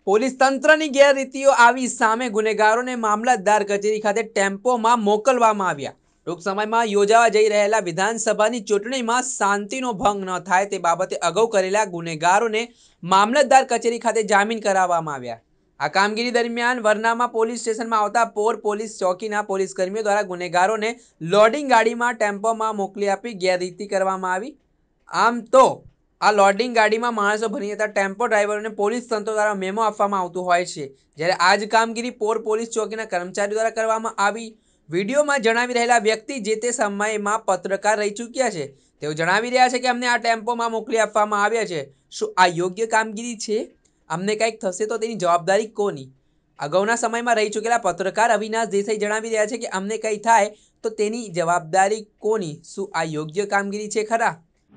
Police તંત્રની ગેરરીતિઓ આવી સામે ગુનેગારોને મામલતદાર કચેરી ખાતે ટેમ્પોમાં મોકલવામાં આવ્યા। ટૂંક સમયમાં યોજાવા જઈ રહેલા વિધાનસભાની ચૂંટણીમાં શાંતિનો ભંગ ન થાય તે બાબતે અગાઉ કરેલા ગુનેગારોને મામલતદાર કચેરી ખાતે જામીન કરાવવામાં આવ્યા। આ કામગીરી દરમિયાન વરનામા પોલીસ સ્ટેશનમાં આવતા પોર પોલીસ ચોકીના પોલીસ કર્મીઓ દ્વારા ગુનેગારોને લોડિંગ ગાડીમાં ટેમ્પોમાં મોકલી આપી ગેરરીતિ કરવામાં આવી। આમ તો આ લોડિંગ ગાડીમાં માણસો ભરી જતા ટેમ્પો ડ્રાઈવરોને પોલીસ તંત્ર દ્વારા મેમો આપવામાં આવતું હોય છે, જ્યારે આ જ કામગીરી પોર પોલીસ ચોકીના કર્મચારીઓ દ્વારા કરવામાં આવી। વિડીયોમાં જણાવી રહેલા વ્યક્તિ જે તે સમયમાં પત્રકાર રહી ચૂક્યા છે। તેઓ જણાવી રહ્યા છે કે અમને આ ટેમ્પોમાં મોકલી આપવામાં આવ્યા છે। શું આ યોગ્ય કામગીરી છે? અમને કંઈક થશે તો તેની જવાબદારી કોની? અગાઉના સમયમાં રહી ચૂકેલા પત્રકાર અવિનાશ દેસાઈ જણાવી રહ્યા છે કે અમને કંઈ થાય તો તેની જવાબદારી કોની? શું આ યોગ્ય કામગીરી છે ખરા?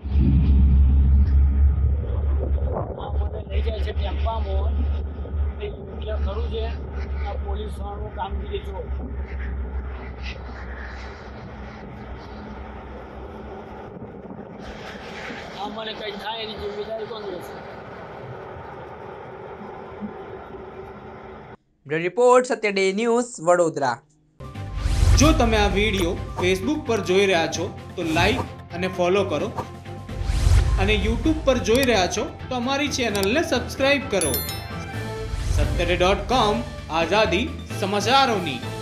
લઈ જાય છે ટેમ્પામાં તે યોગ્ય ખરું છે? આ પોલીસવાળાનું કામગીરી જો આ મને કંઈ થાય એની જિમ્મેદારી કોણ લેશે? Report Satya day news Vadodara. જો તમે આ વિડીયો ફેસબુક પર જોઈ રહ્યા છો તો લાઈક અને ફોલો કરો, અને યુટ્યુબ પર જોઈ રહ્યા છો તો અમારી ચેનલને સબસ્ક્રાઇબ કરો। સત્યડે.com આઝાદી સમાચારોની।